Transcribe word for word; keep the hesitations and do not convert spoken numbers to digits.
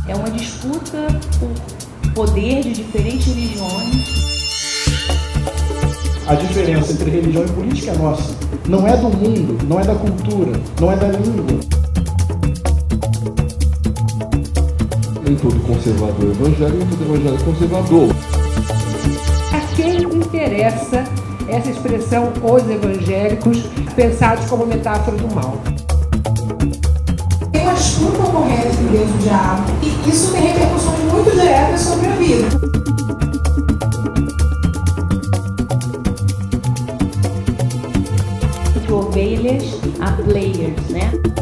É uma disputa por poder de diferentes religiões. A diferença entre religião e política é nossa. Não é do mundo, não é da cultura, não é da língua. Nem todo conservador é evangélico, nem todo evangélico é conservador. A quem interessa essa expressão os evangélicos, pensados como metáfora do mal? Tem uma disputa ocorrendo entre Deus e o diabo, e isso tem repercussões muito diretas sobre a vida. De ovelhas a players, né?